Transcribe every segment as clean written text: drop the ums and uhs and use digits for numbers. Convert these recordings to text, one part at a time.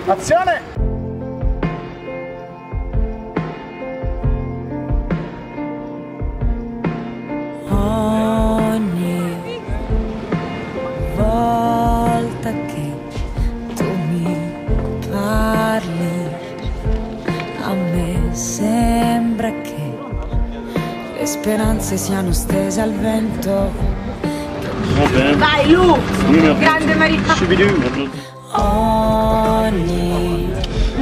Azione! Ogni volta che tu mi parli, a me sembra che le speranze siano stese al vento. Vai Lu! Grande Maria! Ogni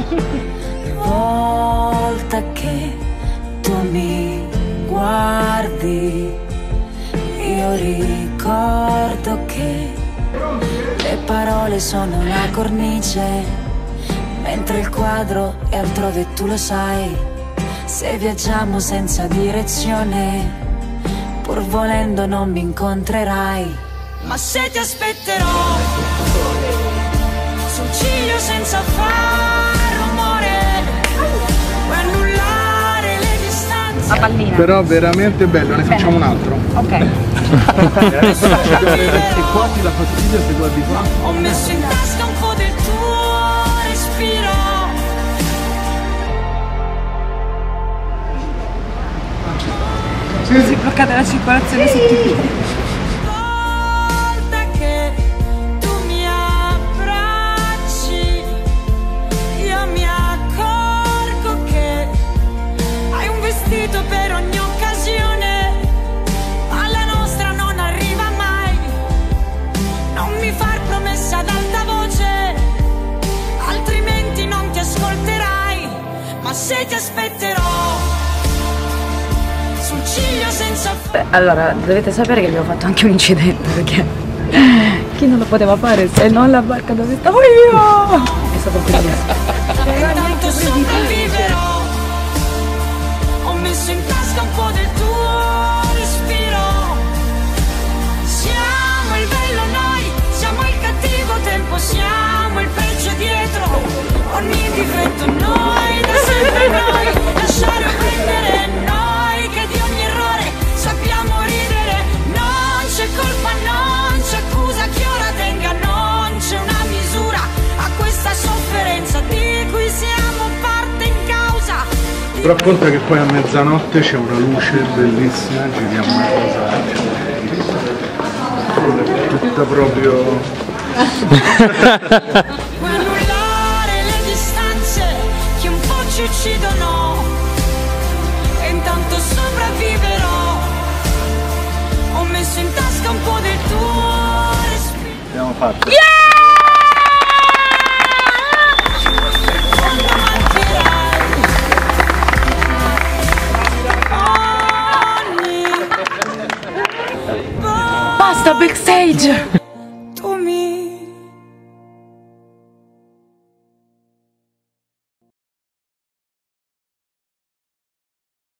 volta che tu mi guardi, io ricordo che le parole sono una cornice, mentre il quadro è altrove, tu lo sai. Se viaggiamo senza direzione, pur volendo non mi incontrerai. Ma se ti aspetterò sul ciglio senza far rumore, puoi annullare le distanze. A pallina. Però veramente bello, ne facciamo un altro. Ok. E qua ti dà fastidio se guardi qua? Ho messo in tasca un po' del tuo respiro. Si è bloccata la circolazione sotto i piedi. Volta che tu mi abbracci, io mi accorgo che hai un vestito per ogni occasione, ma la nostra non arriva mai. Non mi far promessa ad alta voce, altrimenti non ti ascolterai. Ma se ti aspetterò sul ciglio senza... Allora, dovete sapere che abbiamo fatto anche un incidente, perché chi non lo poteva fare se non la barca dove stavo io? È stato bellissimo. Intanto sopravviverò. Ho messo in tasca un po' del tuo respiro. Siamo il bello noi, siamo il cattivo tempo, siamo il peggio dietro, ogni difetto noi, da sempre noi, lasciare o prendere noi, che di ogni errore sappiamo ridere. Non c'è colpa, non c'è accusa che ora tenga, non c'è una misura a questa sofferenza di cui siamo parte in causa. Racconta che poi a mezzanotte c'è una luce bellissima, giriamo una cosa tutta proprio... Puoi annullare le distanze che un po' ci uccidono, e intanto sopravviverò. Ho messo in tasca un po' del tuo respiro. Abbiamo fatto. Quando mancherai ogni Basta backstage!